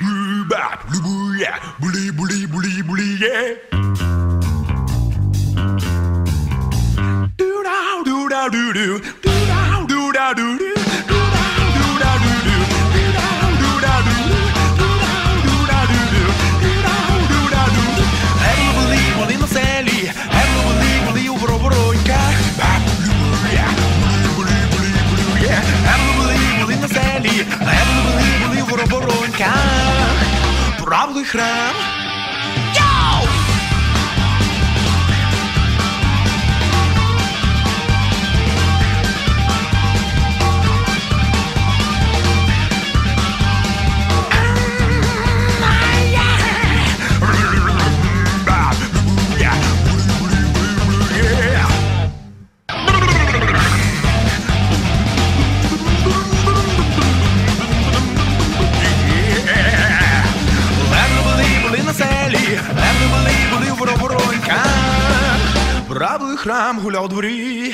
Правий храм. Правий храм гуляв у дворі.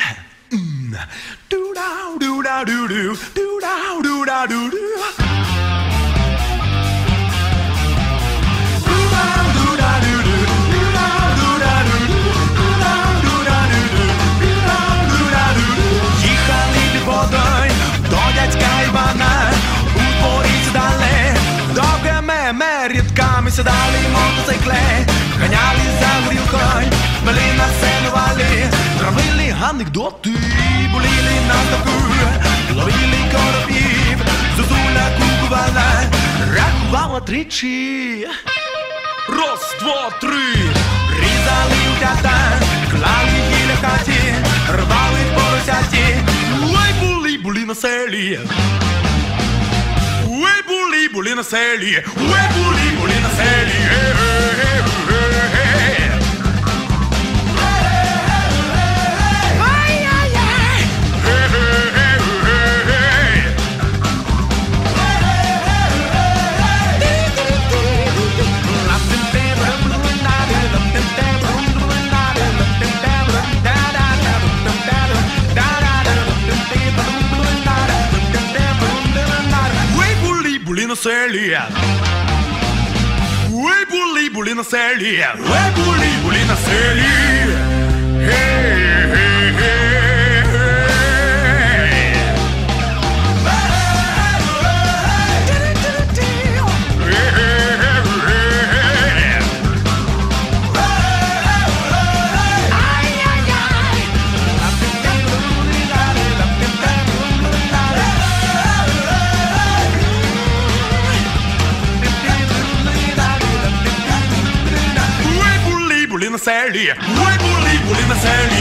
Їхали під водою до дядька Івана. У дворі сідали довге меме, рідками сідали мотоцикли. Ганяли за горілкою, мали насенували, травили анекдоти, боліли на ставку, ловили коробів, зозуля купувала, рахувала тричі. Раз, два, три. Різали утята, клали її на хаті, рвали поросяті. Ой, були на селі. Ой, були на селі. Ой, були на селі. Селі. Ой, були на селі. Ой, були на селі. Були на селі. Ой, були на селі.